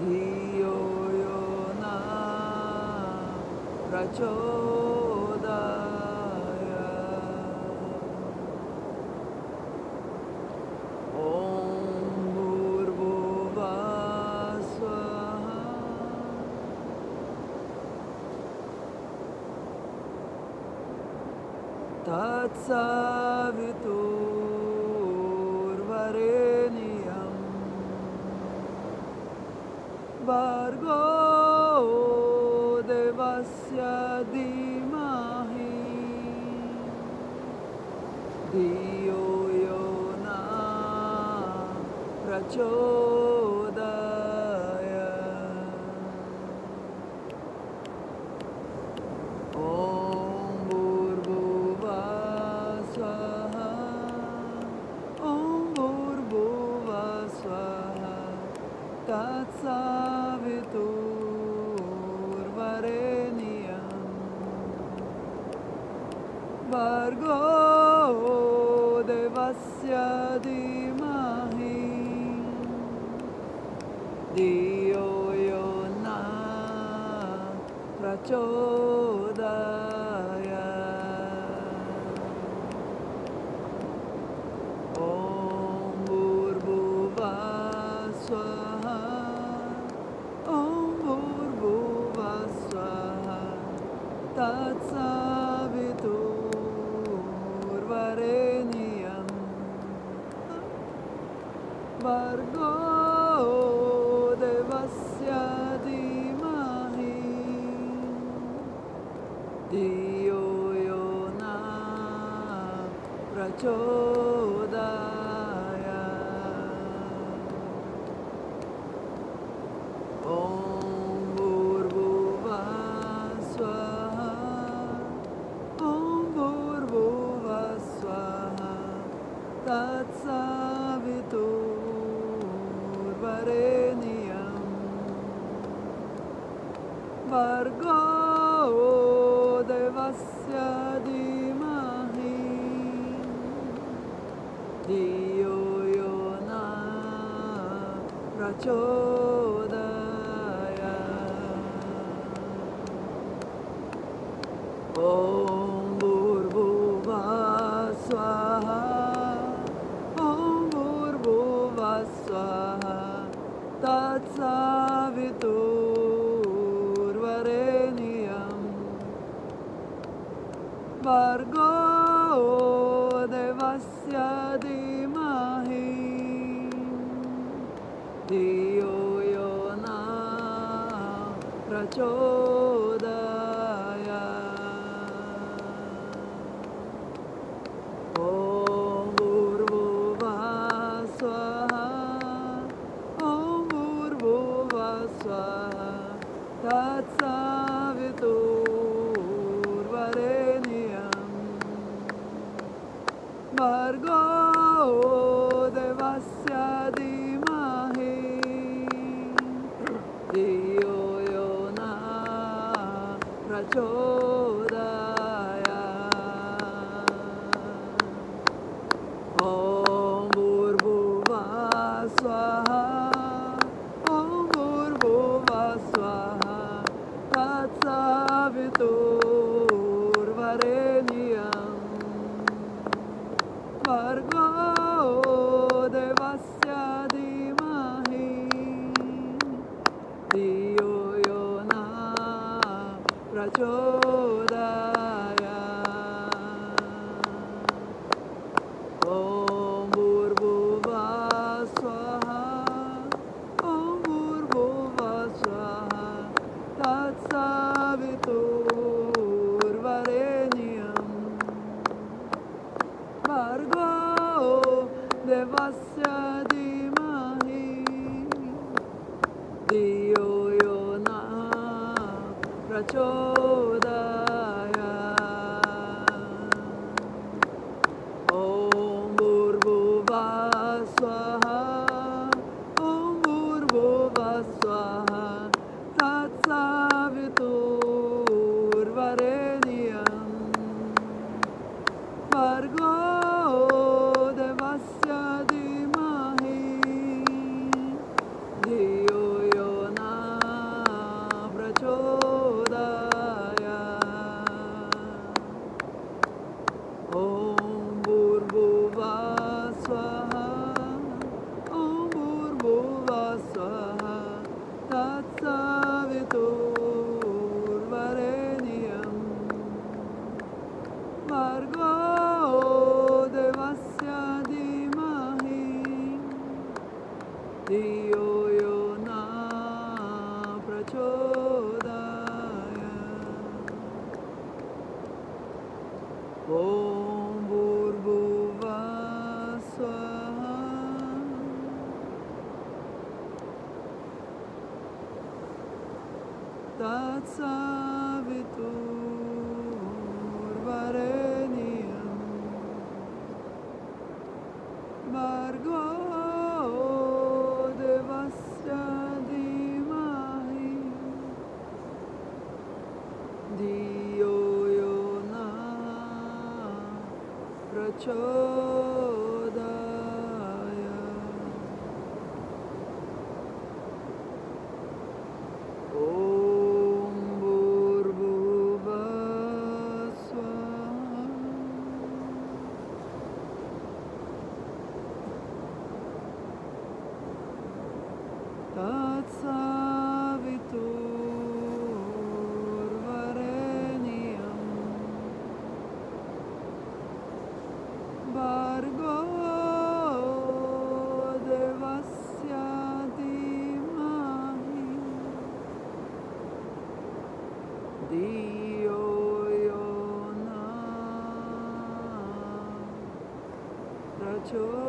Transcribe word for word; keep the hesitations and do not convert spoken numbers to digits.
धियो यो न प्रचोदयात्। ॐ भूर्भुवः स्वः तत्सवितुर्वरेण्यं भर्गो देवस्य धीमहि धियो यो न प्रचोदयात्। ॐ भूर्भुवः स्वः ॐ भूर्भुवः स्वः तत्सवितुर्वरेण्यं भर्गो देवस्य धीमहि धियो यो न प्रचोदयात्। ॐ भूर्भुवः स्वः ॐ भूर्भुवः स्वः तत्सवितुर्वरेण्यं भर्गो देवस्य धीमहि धियो यो न प्रचोदयात्। ॐ भूर्भुवः स्वः ॐ भूर्भुवः स्वः तत्सवितुर्वरेण्यं भर्गो देवस्य धीमहि धियो यो न प्रचोदयात्। ॐ भूर्भुवः स्वः ॐ भूर्भुवः स्वः तत्सवितुर्वरेण्यं भर्गो देवस्य धीमहि धियो यो न प्रचोदयात्। ॐ भूर्भुवः स्वः ॐ भूर्भुवः स्वः तत्सवितुर्वरेण्यं भर्गो देवस्य धीमहि धियो यो न प्रचोदयात्। ॐ भूर्भुवः स्वः ॐ भूर्भुवः स्वः तत्सवितुर्वरेण्यं भर्गो देवस्य धीमहि धियो यो न प्रचोदयात्। ॐ भूर्भुवः स्वः ॐ भूर्भुवः स्वः तत्सवितुर्वरेण्यं भर्गो देवस्य धीमहि धियो यो न प्रचोदयात्। ॐ भूर्भुवः स्वः ॐ भूर्भुवः स्वः तत्सवितुर्वरेण्यं भर्गो देवस्य धीमहि धियो यो न Tatsaviturvarenyam Bhargo devasya dhimahi Dhiyo yo na prachodaya Om Bhurbhuvah Swaha Tatsaviturvarenyam Bhargo devasya dhimahi Dhiyo yo na prachodaya